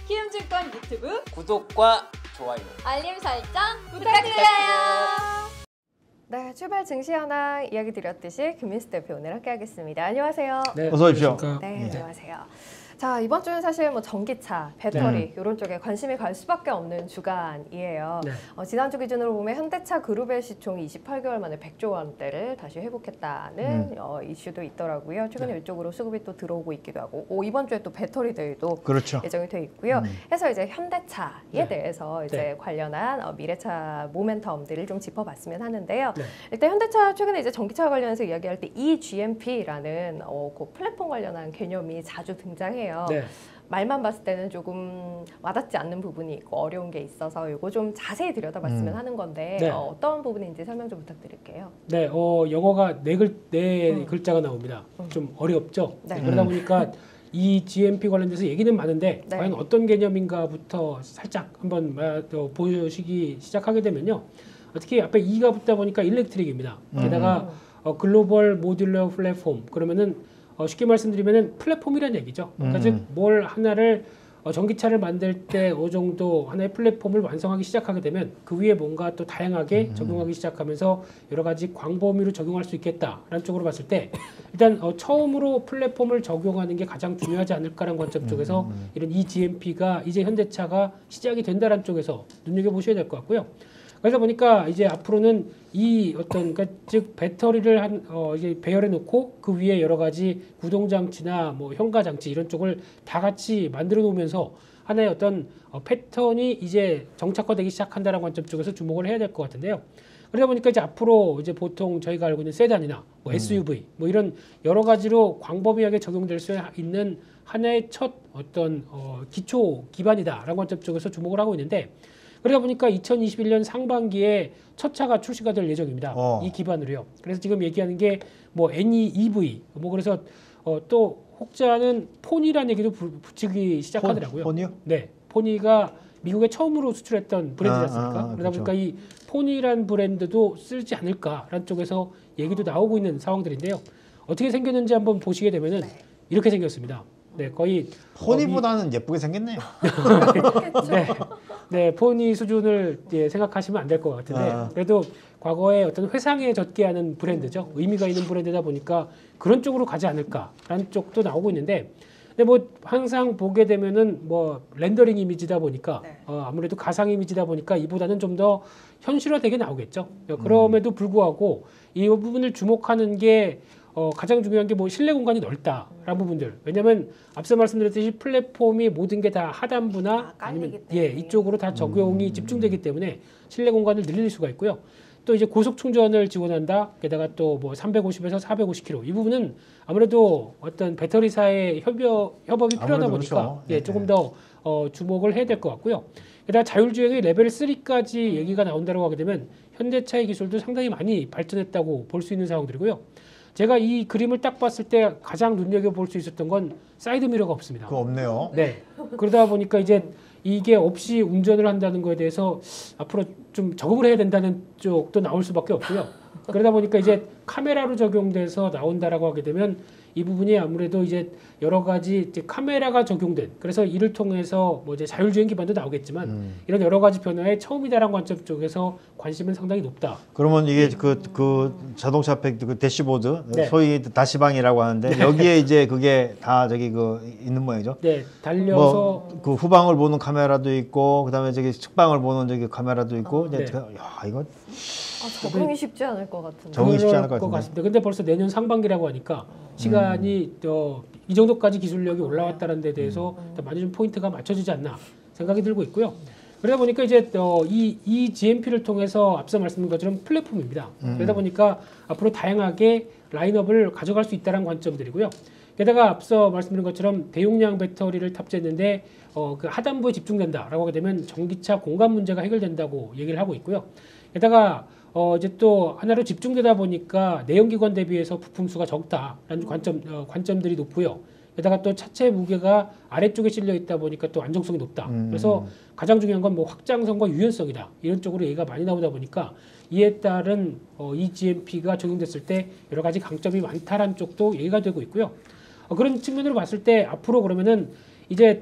키움증권 유튜브 구독과 좋아요, 알림 설정 부탁드려요. 네, 출발 증시 현황 이야기 드렸듯이 김민수 대표 오늘 함께하겠습니다. 안녕하세요. 네, 어서 오십시오. 네, 안녕하세요. 자, 이번 주는 사실 뭐 전기차, 배터리 이런 쪽에 관심이 갈 수밖에 없는 주간이에요. 네. 지난주 기준으로 보면 현대차 그룹의 시총이 28개월 만에 100조 원대를 다시 회복했다는 이슈도 있더라고요. 최근에 이쪽으로 수급이 또 들어오고 있기도 하고 이번 주에 또 배터리들도 그렇죠. 예정이 돼 있고요. 그래서 이제 현대차에 대해서 이제 네. 관련한 미래차 모멘텀들을 좀 짚어봤으면 하는데요. 네. 일단 현대차 최근에 이제 전기차 관련해서 이야기할 때 eGMP라는 그 플랫폼 관련한 개념이 자주 등장해요. 네. 말만 봤을 때는 조금 와닿지 않는 부분이 있고 어려운 게 있어서 이거 좀 자세히 들여다봤으면 하는 건데 네. 어떤 부분인지 설명 좀 부탁드릴게요. 네, 영어가 네 글자가 나옵니다. 좀 어렵죠. 네. 그러다 보니까 이 GMP 관련돼서 얘기는 많은데 네. 과연 어떤 개념인가부터 살짝 한번 보시기 시작하게 되면요. 특히 앞에 E가 붙다 보니까 일렉트릭입니다. 게다가 글로벌 모듈러 플랫폼 그러면은 쉽게 말씀드리면은 플랫폼이라는 얘기죠. 그러니까 즉 뭘 하나를 전기차를 만들 때 어느 정도 하나의 플랫폼을 완성하기 시작하게 되면 그 위에 뭔가 또 다양하게 적용하기 시작하면서 여러 가지 광범위로 적용할 수 있겠다라는 쪽으로 봤을 때 일단 처음으로 플랫폼을 적용하는 게 가장 중요하지 않을까라는 관점 쪽에서 이런 eGMP가 이제 현대차가 시작이 된다라는 쪽에서 눈여겨보셔야 될 것 같고요. 그러다 보니까 이제 앞으로는 이 어떤 그러니까 즉 배터리를 이제 배열해 놓고 그 위에 여러 가지 구동 장치나 뭐 현가 장치 이런 쪽을 다 같이 만들어 놓으면서 하나의 어떤 패턴이 이제 정착화되기 시작한다라는 관점 쪽에서 주목을 해야 될 것 같은데요. 그러다 보니까 이제 앞으로 이제 보통 저희가 알고 있는 세단이나 뭐 SUV 뭐 이런 여러 가지로 광범위하게 적용될 수 있는 하나의 첫 어떤 기초 기반이다라는 관점 쪽에서 주목을 하고 있는데. 그러다 보니까 2021년 상반기에 첫 차가 출시가 될 예정입니다. 이 기반으로요. 그래서 지금 얘기하는 게 뭐 NEEV 뭐 그래서 또 혹자는 포니라는 얘기도 붙이기 시작하더라고요. 포니요? 네, 포니가 미국에 처음으로 수출했던 브랜드지 않습니까? 그러다 그렇죠. 보니까 이 포니라는 브랜드도 쓰지 않을까라는 쪽에서 얘기도 나오고 있는 상황들인데요. 어떻게 생겼는지 한번 보시게 되면은 이렇게 생겼습니다. 네, 거의 포니보다는 예쁘게 생겼네요. 네, 포니 수준을 생각하시면 안 될 것 같은데 그래도 과거에 어떤 회상에 젖게 하는 브랜드죠. 의미가 있는 브랜드다 보니까 그런 쪽으로 가지 않을까라는 쪽도 나오고 있는데 근데 뭐 항상 보게 되면은 뭐 렌더링 이미지다 보니까 아무래도 가상 이미지다 보니까 이보다는 좀 더 현실화되게 나오겠죠. 그럼에도 불구하고 이 부분을 주목하는 게 가장 중요한 게 뭐 실내 공간이 넓다라는 부분들. 왜냐하면 앞서 말씀드렸듯이 플랫폼이 모든 게 다 하단부나 아니면 이쪽으로 다 적용이 집중되기 때문에 실내 공간을 늘릴 수가 있고요. 또 이제 고속 충전을 지원한다. 게다가 또 뭐 350에서 450km 이 부분은 아무래도 어떤 배터리사의 협업이 필요하다 보니까 그렇죠. 조금 더 주목을 해야 될 것 같고요. 게다가 자율주행의 레벨 3까지 얘기가 나온다고 하게 되면 현대차의 기술도 상당히 많이 발전했다고 볼 수 있는 상황들이고요. 제가 이 그림을 딱 봤을 때 가장 눈여겨볼 수 있었던 건 사이드미러가 없습니다. 그거 없네요. 네. 그러다 보니까 이제 이게 없이 운전을 한다는 거에 대해서 앞으로 좀 적응을 해야 된다는 쪽도 나올 수밖에 없고요. 그러다 보니까 이제 카메라로 적용돼서 나온다라고 하게 되면 이 부분이 아무래도 이제 여러 가지 이제 카메라가 적용된 그래서 이를 통해서 뭐 이제 자율주행 기반도 나오겠지만 이런 여러 가지 변화의 처음이다라는 관점 쪽에서 관심은 상당히 높다. 그러면 이게 그 자동차 앞에 그 대시보드 소위 다시방이라고 하는데 네. 여기에 이제 그게 다 저기 그 있는 모양이죠. 네, 달려서 뭐 그 후방을 보는 카메라도 있고 그다음에 저기 측방을 보는 저기 카메라도 있고 이제 야 이거 적응이 쉽지 않을 것 같은데. 적응이 쉽지 않을 것 그럴 같은데. 근데 벌써 내년 상반기라고 하니까 시간이 이 정도까지 기술력이 올라왔다는 데 대해서 많이 좀 포인트가 맞춰지지 않나 생각이 들고 있고요. 그러다 보니까 이제 이 GMP를 통해서 앞서 말씀드린 것처럼 플랫폼입니다. 그러다 보니까 앞으로 다양하게 라인업을 가져갈 수 있다는 관점들이고요. 게다가 앞서 말씀드린 것처럼 대용량 배터리를 탑재했는데 그 하단부에 집중된다라고 하게 되면 전기차 공간 문제가 해결된다고 얘기를 하고 있고요. 게다가 이제 또 하나로 집중되다 보니까 내연기관 대비해서 부품 수가 적다라는 관점들이 높고요. 게다가 또 차체 무게가 아래쪽에 실려 있다 보니까 또 안정성이 높다. 그래서 가장 중요한 건 뭐 확장성과 유연성이다. 이런 쪽으로 얘기가 많이 나오다 보니까 이에 따른 eGMP가 적용됐을 때 여러 가지 강점이 많다라는 쪽도 얘기가 되고 있고요. 그런 측면으로 봤을 때 앞으로 그러면은 이제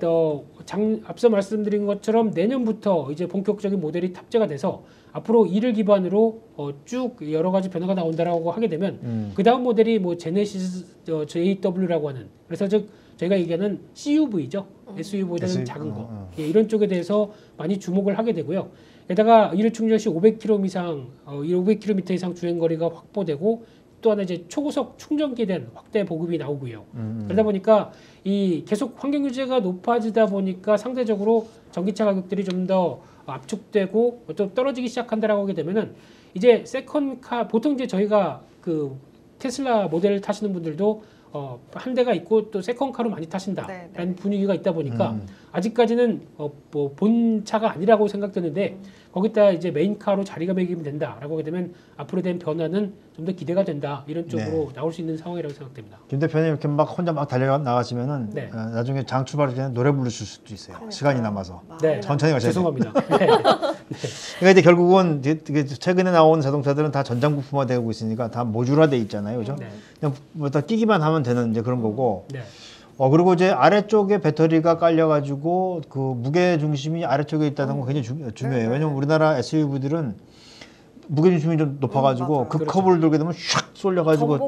앞서 말씀드린 것처럼 내년부터 이제 본격적인 모델이 탑재가 돼서 앞으로 이를 기반으로 쭉 여러 가지 변화가 나온다라고 하게 되면 그 다음 모델이 뭐 제네시스 JW라고 하는, 그래서 즉 저희가 얘기하는 CUV죠. SUV보다는 작은 거. 예, 이런 쪽에 대해서 많이 주목을 하게 되고요. 게다가 이를 충전 시 500km 이상, 500km 이상 주행 거리가 확보되고 또 하나 이제 초고속 충전기에 대한 확대 보급이 나오고요. 그러다 보니까 이 계속 환경 유지가 높아지다 보니까 상대적으로 전기차 가격들이 좀 더 압축되고 또 떨어지기 시작한다라고 하게 되면은 이제 세컨카, 보통 이제 저희가 그 테슬라 모델을 타시는 분들도 한 대가 있고 또 세컨카로 많이 타신다라는 분위기가 있다 보니까 아직까지는 뭐 본차가 아니라고 생각되는데 거기다 이제 메인카로 자리가 매기면 된다라고 하게 되면 앞으로 된 변화는 좀 더 기대가 된다, 이런 쪽으로 나올 수 있는 상황이라고 생각됩니다. 김 대표님 이렇게 막 혼자 막 달려 나가시면은 나중에 장 출발할 때는 노래 부르실 수도 있어요. 시간이 남아서. 네, 천천히 가셔야 돼요. 죄송합니다. 네. 그러니까 이제 결국은 최근에 나온 자동차들은 다 전장 부품화 되고 있으니까 다 모듈화돼 있잖아요, 그죠? 그냥 뭐다 끼기만 하면 되는 이제 그런 거고. 그리고 이제 아래쪽에 배터리가 깔려가지고 그 무게 중심이 아래쪽에 있다는 건 굉장히 중요해요. 왜냐면 우리나라 SUV들은 무게 중심이 좀 높아가지고 그 커브를 돌게 되면 샥 쏠려가지고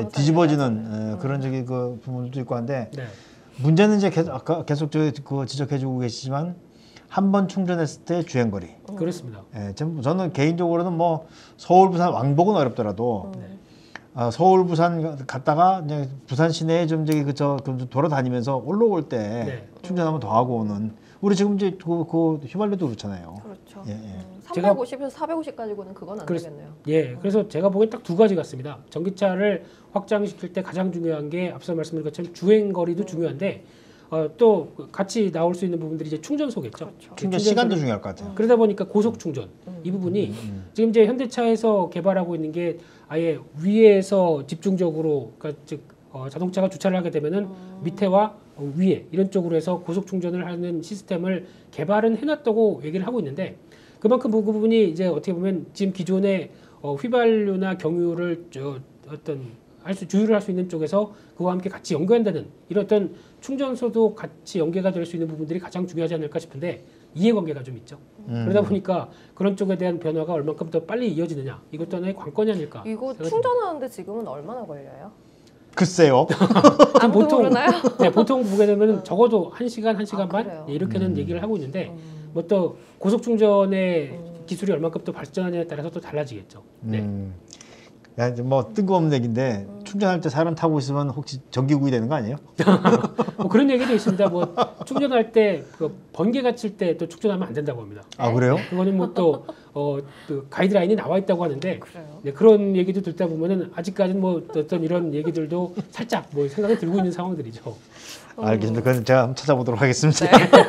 뒤집어지는 그런 저기 그 부분도 있고 한데 문제는 이제 아까 계속 그 지적해주고 계시지만 한 번 충전했을 때 주행거리. 그렇습니다. 저는 개인적으로는 뭐 서울, 부산 왕복은 어렵더라도 서울, 부산 갔다가 그냥 부산 시내에 좀 저기 좀 돌아다니면서 올라올 때 충전하면 더 하고 오는. 우리 지금 이제 그 휘발유도 그렇잖아요. 그렇죠. 350에서 450 가지고는 그건 안 되겠네요. 예, 그래서 제가 보기엔 딱 두 가지 같습니다. 전기차를 확장시킬 때 가장 중요한 게 앞서 말씀드린 것처럼 주행 거리도 중요한데 또 같이 나올 수 있는 부분들이 이제 충전소겠죠. 그렇죠. 충전 시간도 중요할 것 같아요. 그러다 보니까 고속 충전 이 부분이 지금 이제 현대차에서 개발하고 있는 게 아예 위에서 집중적으로, 그러니까 즉 자동차가 주차를 하게 되면은 밑에와 위에 이런 쪽으로 해서 고속 충전을 하는 시스템을 개발은 해놨다고 얘기를 하고 있는데, 그만큼 그 부분이 이제 어떻게 보면 지금 기존의 휘발유나 경유를 주유를 할 수 있는 쪽에서 그와 함께 같이 연계한다는 이런 어떤 충전소도 같이 연계가 될 수 있는 부분들이 가장 중요하지 않을까 싶은데 이해관계가 좀 있죠. 그러다 보니까 그런 쪽에 대한 변화가 얼만큼 더 빨리 이어지느냐, 이것도 하나의 관건이 아닐까. 이거 충전하는데 지금은 얼마나 걸려요? 글쎄요. 아무도 모르나요? 네, 보통 보게 되면 적어도 1시간, 1시간 반 그래요? 이렇게는 얘기를 하고 있는데 뭐 또 고속 충전의 기술이 얼만큼 또 발전하느냐에 따라서 또 달라지겠죠. 야, 이제 뭐 뜬금없는 얘기인데 충전할 때 사람 타고 있으면 혹시 전기구이 되는 거 아니에요? 뭐 그런 얘기도 있습니다. 뭐 충전할 때 그 번개가 칠 때 또 충전하면 안 된다고 합니다. 아, 그래요? 그거는 뭐 또 그 가이드라인이 나와 있다고 하는데 그래요. 네, 그런 얘기도 듣다 보면은 아직까지는 뭐 어떤 이런 얘기들도 살짝 뭐 생각이 들고 있는 상황들이죠. 알겠습니다. 그건 제가 한번 찾아보도록 하겠습니다.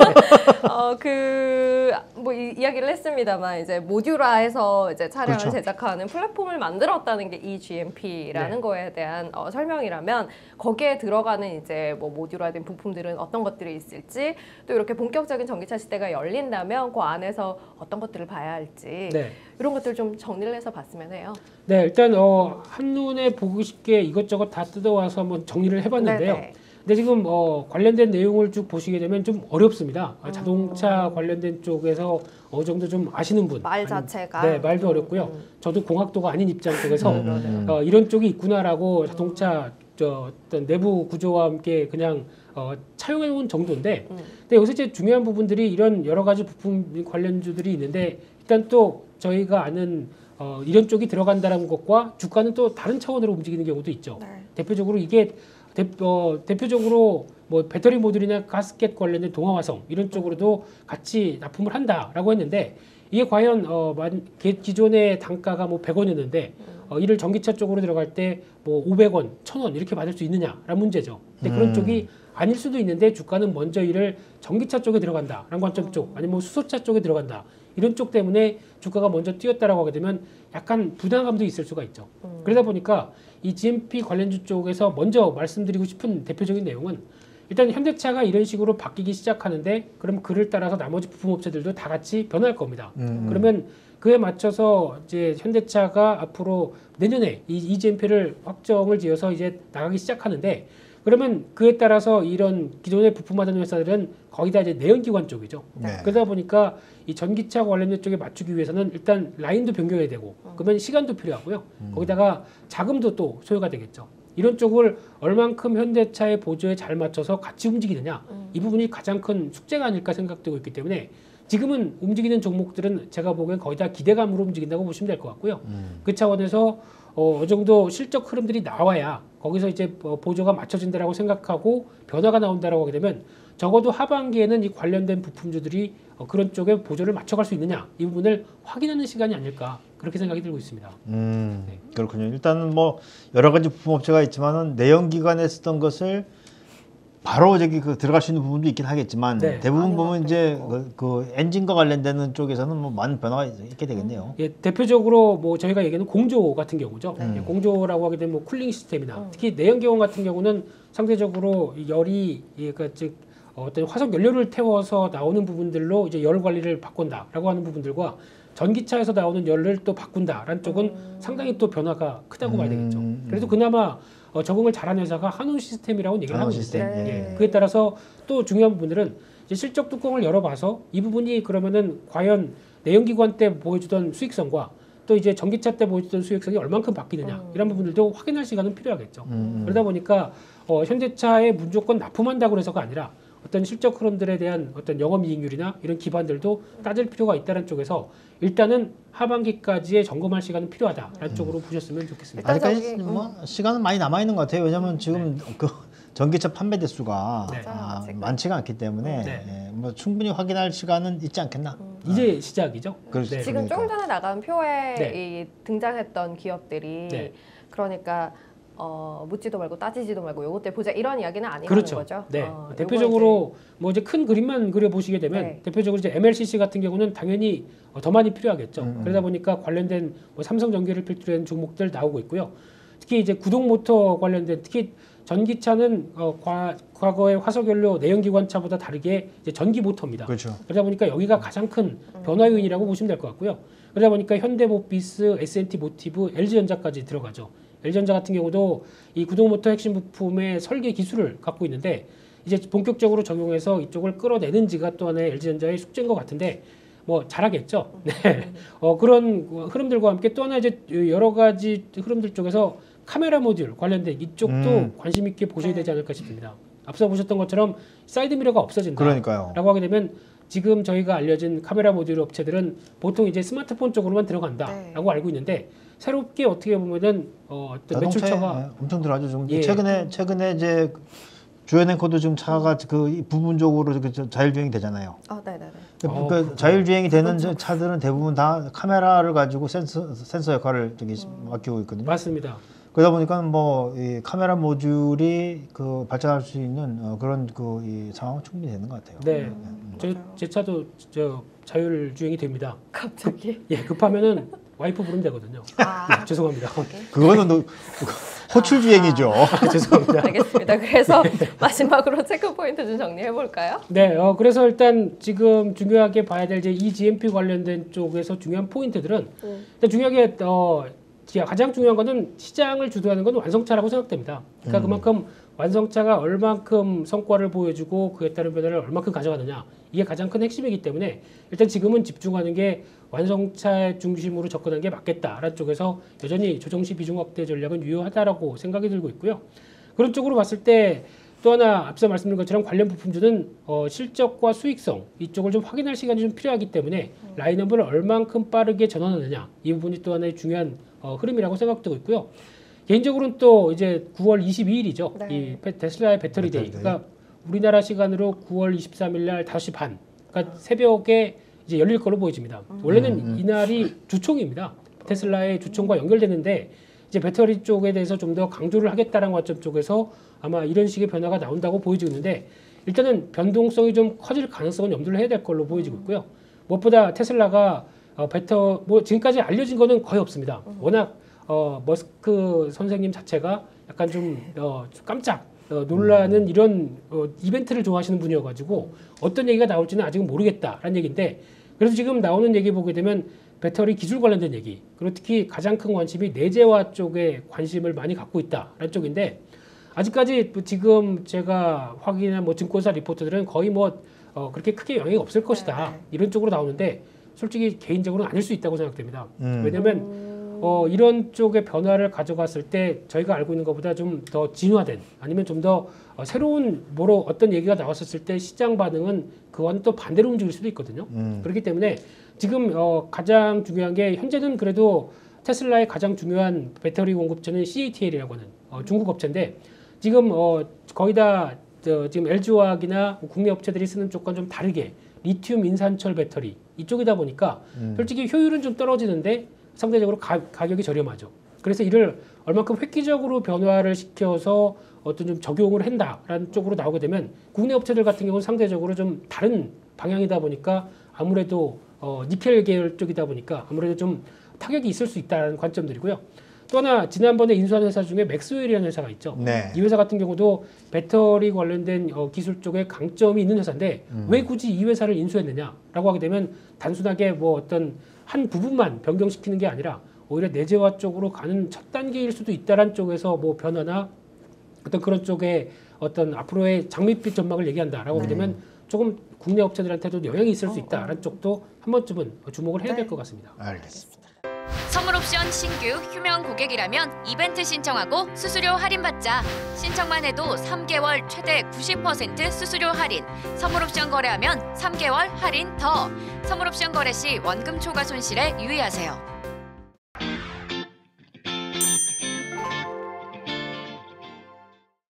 뭐 이야기를 했습니다만 이제 모듈화해서 이제 차량을 그렇죠. 제작하는 플랫폼을 만들었다는 게 eGMP라는 거에 대한 설명이라면 거기에 들어가는 이제 뭐 모듈화된 부품들은 어떤 것들이 있을지, 또 이렇게 본격적인 전기차 시대가 열린다면 그 안에서 어떤 것들을 봐야 할지 이런 것들 좀 정리를 해서 봤으면 해요. 네, 일단 한눈에 보기 쉽게 이것저것 다 뜯어와서 한번 정리를 해봤는데요. 근데 지금 관련된 내용을 쭉 보시게 되면 좀 어렵습니다. 자동차 관련된 쪽에서 어느 정도 좀 아시는 분, 말 자체가 네, 말도 어렵고요. 저도 공학도가 아닌 입장 쪽에서 이런 쪽이 있구나라고 자동차 어떤 내부 구조와 함께 그냥 차용해 온 정도인데, 근데 여기서 이제 중요한 부분들이 이런 여러 가지 부품 관련주들이 있는데, 일단 또 저희가 아는 이런 쪽이 들어간다는 것과 주가는 또 다른 차원으로 움직이는 경우도 있죠. 대표적으로 이게 대표적으로 뭐 배터리 모듈이나 가스켓 관련된 동화화성 이런 쪽으로도 같이 납품을 한다라고 했는데, 이게 과연 기존의 단가가 뭐 100원이었는데 이를 전기차 쪽으로 들어갈 때 뭐 500원, 1000원 이렇게 받을 수 있느냐라는 문제죠. 근데 그런 쪽이 아닐 수도 있는데 주가는 먼저 이를 전기차 쪽에 들어간다라는 관점 쪽, 아니면 뭐 수소차 쪽에 들어간다 이런 쪽 때문에 주가가 먼저 뛰었다라고 하게 되면 약간 부담감도 있을 수가 있죠. 그러다 보니까 이 GMP 관련주 쪽에서 먼저 말씀드리고 싶은 대표적인 내용은, 일단 현대차가 이런 식으로 바뀌기 시작하는데 그럼 그를 따라서 나머지 부품업체들도 다 같이 변할 겁니다. 그러면 그에 맞춰서 이제 현대차가 앞으로 내년에 이 GMP를 확정을 지어서 이제 나가기 시작하는데, 그러면 그에 따라서 이런 기존의 부품하던 회사들은 거의 다 이제 내연기관 쪽이죠. 네. 그러다 보니까 이 전기차 관련된 쪽에 맞추기 위해서는 일단 라인도 변경해야 되고 그러면 시간도 필요하고요. 거기다가 자금도 또 소요가 되겠죠. 이런 쪽을 얼만큼 현대차의 보조에 잘 맞춰서 같이 움직이느냐 이 부분이 가장 큰 숙제가 아닐까 생각되고 있기 때문에 지금은 움직이는 종목들은 제가 보기엔 거의 다 기대감으로 움직인다고 보시면 될 것 같고요. 그 차원에서 어느 정도 실적 흐름들이 나와야 거기서 이제 보조가 맞춰진다라고 생각하고 변화가 나온다라고 하게 되면 적어도 하반기에는 이 관련된 부품주들이 그런 쪽에 보조를 맞춰갈 수 있느냐 이 부분을 확인하는 시간이 아닐까 그렇게 생각이 들고 있습니다. 그렇군요. 일단은 뭐 여러 가지 부품업체가 있지만은 내연기관에 쓰던 것을 바로 저기 들어갈 수 있는 부분도 있긴 하겠지만 네. 대부분 보면 이제 그 엔진과 관련되는 쪽에서는 뭐 많은 변화가 있게 되겠네요. 예, 대표적으로 뭐 저희가 얘기하는 공조 같은 경우죠. 예, 공조라고 하게 되면 뭐 쿨링 시스템이나 특히 내연기관 같은 경우는 상대적으로 이 열이 그러니까 즉 어떤 화석 연료를 태워서 나오는 부분들로 이제 열 관리를 바꾼다라고 하는 부분들과 전기차에서 나오는 열을 또 바꾼다라는 쪽은 상당히 또 변화가 크다고 봐야 되겠죠. 그래도 그나마 적응을 잘한 회사가 한온 시스템이라고 얘기를 하고 있는데 시스템. 그에 따라서 또 중요한 부분들은 이제 실적 뚜껑을 열어봐서 이 부분이 그러면은 과연 내연기관 때 보여주던 수익성과 또 이제 전기차 때 보여주던 수익성이 얼만큼 바뀌느냐 이런 부분들도 확인할 시간은 필요하겠죠. 그러다 보니까 현대차에 무조건 납품한다고 해서가 아니라 어떤 실적 흐름들에 대한 어떤 영업이익률이나 이런 기반들도 따질 필요가 있다는 쪽에서 일단은 하반기까지의 점검할 시간은 필요하다라는 쪽으로 보셨으면 좋겠습니다. 아직까지 뭐 시간은 많이 남아 있는 것 같아요. 왜냐하면 지금 그 전기차 판매 대수가 네. 많지가 않기 때문에 네. 뭐 충분히 확인할 시간은 있지 않겠나. 이제 시작이죠. 그렇죠. 네. 지금 조금 전에 나간 표에 네. 이 등장했던 기업들이 네. 그러니까 묻지도 말고 따지지도 말고 요것들 보자 이런 이야기는 아니라는 그렇죠. 거죠. 네. 요거 대표적으로 뭐 이제 큰 그림만 그려 보시게 되면 네. 대표적으로 이제 MLCC 같은 경우는 당연히 더 많이 필요하겠죠. 그러다 보니까 관련된 뭐 삼성전기를 필두로 한 종목들 나오고 있고요. 특히 이제 구동 모터 관련된 특히 전기차는 과거의 화석연료 내연기관차보다 다르게 이제 전기 모터입니다. 그렇죠. 그러다 보니까 여기가 가장 큰 변화 요인이라고 보시면 될 것 같고요. 그러다 보니까 현대모비스, S&T 모티브, LG전자까지 들어가죠. LG전자 같은 경우도 이 구동모터 핵심 부품의 설계 기술을 갖고 있는데 이제 본격적으로 적용해서 이쪽을 끌어내는지가 또 하나의 LG전자의 숙제인 것 같은데 뭐 잘하겠죠. 네. 그런 흐름들과 함께 또 하나 이제 여러 가지 흐름들 쪽에서 카메라 모듈 관련된 이쪽도 관심 있게 보셔야 되지 않을까 싶습니다. 앞서 보셨던 것처럼 사이드 미러가 없어진다. 그러니까요. 라고 하게 되면 지금 저희가 알려진 카메라 모듈 업체들은 보통 이제 스마트폰 쪽으로만 들어간다라고 알고 있는데 새롭게 어떻게 보면은 어떤 매출처가 엄청 들어가죠. 좀 예. 최근에 이제 주연 앵커도 지금 차가 그 부분적으로 자율주행이 되잖아요. 네네네. 그러니까 자율주행이 되는 차들은 대부분 다 카메라를 가지고 센서 역할을 맡기고 있거든요. 맞습니다. 그러다 보니까 뭐 이 카메라 모듈이 그 발전할 수 있는 그런 이 상황은 충분히 되는 것 같아요. 네, 제 차도 자율주행이 됩니다. 갑자기. 예, 급하면은 와이프 부르면 되거든요. 네, 죄송합니다. 그거는 호출주행이죠. 죄송합니다. 알겠습니다. 그래서 마지막으로 체크 포인트 좀 정리해 볼까요? 네, 그래서 일단 지금 중요하게 봐야 될 이제 EGMP 관련된 쪽에서 중요한 포인트들은 일단 중요하게 가장 중요한 거는 시장을 주도하는 건 완성차라고 생각됩니다. 그러니까 그만큼 완성차가 얼만큼 성과를 보여주고 그에 따른 변화를 얼만큼 가져가느냐 이게 가장 큰 핵심이기 때문에 일단 지금은 집중하는 게 완성차 중심으로 접근하는 게 맞겠다라는 쪽에서 여전히 조정시 비중 확대 전략은 유효하다라고 생각이 들고 있고요. 그런 쪽으로 봤을 때 또 하나 앞서 말씀드린 것처럼 관련 부품주는 실적과 수익성 이쪽을 좀 확인할 시간이 좀 필요하기 때문에 라인업을 얼만큼 빠르게 전환하느냐 이 부분이 또 하나의 중요한 흐름이라고 생각되고 있고요. 개인적으로는 또 이제 9월 22일이죠. 네. 이 테슬라의 배터리 데이. 그러니까 우리나라 시간으로 9월 23일 날 5시 반. 그러니까 새벽에 이제 열릴 걸로 보여집니다. 원래는 이날이 주총입니다. 테슬라의 주총과 연결되는데 이제 배터리 쪽에 대해서 좀 더 강조를 하겠다는 관점 쪽에서 아마 이런 식의 변화가 나온다고 보여지고 있는데 일단은 변동성이 좀 커질 가능성은 염두를 해야 될 걸로 보여지고 있고요. 무엇보다 테슬라가 뭐 지금까지 알려진 거는 거의 없습니다. 워낙 머스크 선생님 자체가 약간 좀 깜짝 놀라는 이런 이벤트를 좋아하시는 분이어가지고 어떤 얘기가 나올지는 아직은 모르겠다라는 얘기인데 그래서 지금 나오는 얘기 보게 되면 배터리 기술 관련된 얘기 그리고 특히 가장 큰 관심이 내재화 쪽에 관심을 많이 갖고 있다라는 쪽인데 아직까지 지금 제가 확인한 뭐 증권사 리포트들은 거의 뭐 그렇게 크게 영향이 없을 것이다. 이런 쪽으로 나오는데 솔직히 개인적으로는 아닐 수 있다고 생각됩니다. 왜냐하면 이런 쪽의 변화를 가져갔을 때 저희가 알고 있는 것보다 좀 더 진화된 아니면 좀 더 새로운 뭐로 어떤 얘기가 나왔었을 때 시장 반응은 그와는 또 반대로 움직일 수도 있거든요. 그렇기 때문에 지금 가장 중요한 게 현재는 그래도 테슬라의 가장 중요한 배터리 공급처는 CATL이라고 하는 중국 업체인데 지금 거의 다 지금 LG화학이나 국내 업체들이 쓰는 쪽과는 좀 다르게 리튬 인산철 배터리 이쪽이다 보니까 솔직히 효율은 좀 떨어지는데 상대적으로 가격이 저렴하죠. 그래서 이를 얼마큼 획기적으로 변화를 시켜서 어떤 좀 적용을 한다라는 쪽으로 나오게 되면 국내 업체들 같은 경우는 상대적으로 좀 다른 방향이다 보니까 아무래도 니켈 계열 쪽이다 보니까 아무래도 좀 타격이 있을 수 있다는 관점들이고요. 또 하나 지난번에 인수한 회사 중에 맥스웰이라는 회사가 있죠. 네. 이 회사 같은 경우도 배터리 관련된 기술 쪽에 강점이 있는 회사인데 왜 굳이 이 회사를 인수했느냐라고 하게 되면 단순하게 뭐 어떤 한 부분만 변경시키는 게 아니라 오히려 내재화 쪽으로 가는 첫 단계일 수도 있다란 쪽에서 뭐 변화나 어떤 그런 쪽에 어떤 앞으로의 장밋빛 전망을 얘기한다라고 하게 되면 조금 국내 업체들한테도 영향이 있을 수 있다라는 쪽도 한 번쯤은 주목을 해야 될 것 같습니다. 알겠습니다. 선물옵션 신규 휴면 고객이라면 이벤트 신청하고 수수료 할인받자. 신청만 해도 3개월 최대 90% 수수료 할인. 선물옵션 거래하면 3개월 할인 더. 선물옵션 거래 시 원금 초과 손실에 유의하세요.